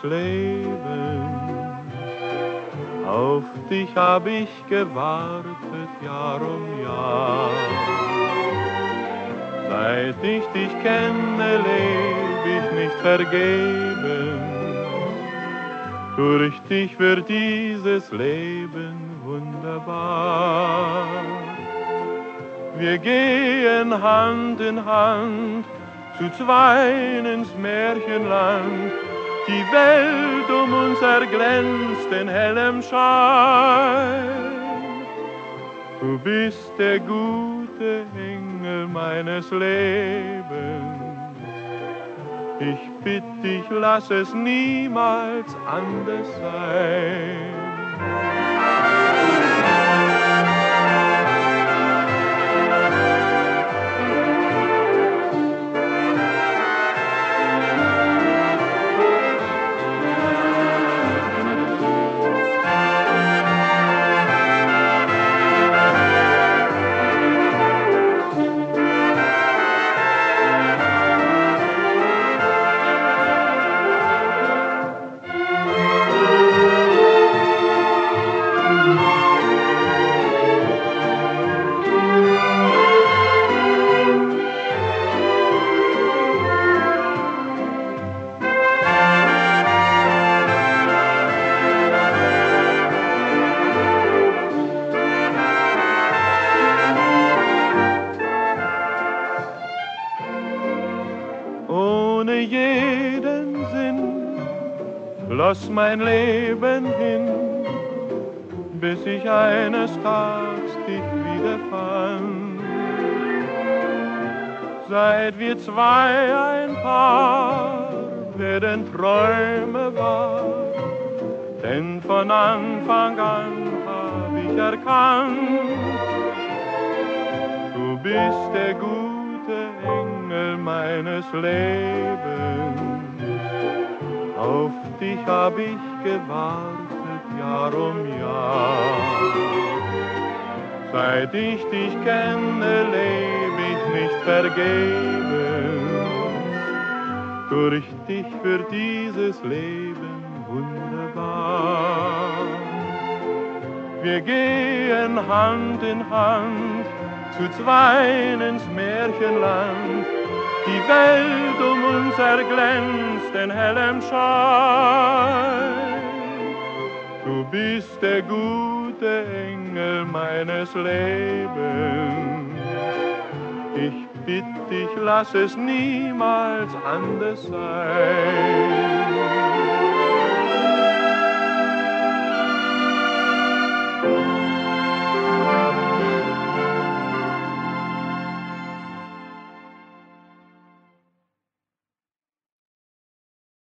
Lebens. Auf dich hab ich gewartet, Jahr um Jahr. Seit ich dich kenne, leb ich nicht vergebens. Durch dich wird dieses Leben wunderbar. Wir gehen Hand in Hand zu zweien ins Märchenland. Die Welt um uns erglänzt in hellem Schein. Du bist der gute Engel meines Lebens. Ich bitt dich, lass es niemals anders sein. Ohne jeden Sinn floss mein Leben hin, bis ich eines Tages dich wiederfand. Seit wir zwei ein Paar werden Träume wahr, denn von Anfang an hab ich erkannt, du bist der gute Engel meines Lebens. Auf dich hab ich gewartet, Jahr um Jahr. Seit ich dich kenne, leb ich nicht vergebens. Durch dich wird dieses Leben wunderbar. Wir gehen Hand in Hand zu zweien ins Märchenland. Die Welt um uns erglänzt in hellem Schein. Du bist der gute Engel meines Lebens. Ich bitt dich, lass es niemals anders sein.